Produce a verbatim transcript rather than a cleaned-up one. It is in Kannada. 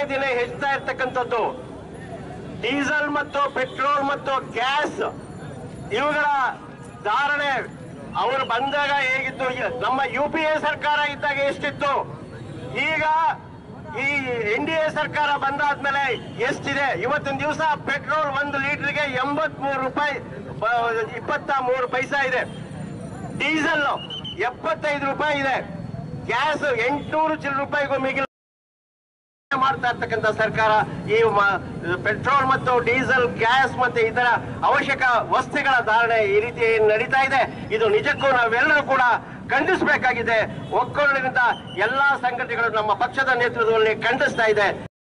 ದಿನೇ ಹೆಚ್ಚುತ್ತಾ ಇರ್ತಕ್ಕಂಥದ್ದು. ಡೀಸೆಲ್ ಮತ್ತು ಪೆಟ್ರೋಲ್ ಮತ್ತು ಗ್ಯಾಸ್ ಇವುಗಳ ಧಾರಣೆ ಅವರು ಬಂದಾಗ ಹೇಗಿತ್ತು, ನಮ್ಮ ಯು ಪಿ ಎ ಸರ್ಕಾರ ಇದ್ದಾಗ ಎಷ್ಟಿತ್ತು, ಈಗ ಈ ಎನ್ ಡಿ ಎ ಸರ್ಕಾರ ಬಂದಾದ್ಮೇಲೆ ಎಷ್ಟಿದೆ? ಇವತ್ತಿನ ದಿವಸ ಪೆಟ್ರೋಲ್ ಒಂದು ಲೀಟರ್ಗೆ ಎಂಬತ್ ಮೂರು ರೂಪಾಯಿ ಇಪ್ಪತ್ತ ಮೂರು ಪೈಸಾ ಇದೆ, ಡೀಸೆಲ್ ಎಪ್ಪತ್ತೈದು ರೂಪಾಯಿ ಇದೆ, ಗ್ಯಾಸ್ ಎಂಟುನೂರು ಚಿಲ್ಲರೆ ರೂಪಾಯಿಗೂ ಮಿಗಿಲು ಮಾಡ್ತಾ ಇರ್ತಕ್ಕಂಥ ಸರ್ಕಾರ ಈ ಪೆಟ್ರೋಲ್ ಮತ್ತು ಡೀಸೆಲ್, ಗ್ಯಾಸ್ ಮತ್ತೆ ಇತರ ಅವಶ್ಯಕ ವಸ್ತುಗಳ ಧಾರಣೆ ಈ ರೀತಿ ನಡೀತಾ ಇದೆ. ಇದು ನಿಜಕ್ಕೂ ನಾವೆಲ್ಲರೂ ಕೂಡ ಖಂಡಿಸಬೇಕಾಗಿದೆ. ಒಕ್ಕೊರಲಿನಿಂದ ಎಲ್ಲಾ ಸಂಘಟನೆಗಳು ನಮ್ಮ ಪಕ್ಷದ ನೇತೃತ್ವದಲ್ಲಿ ಖಂಡಿಸ್ತಾ ಇದೆ.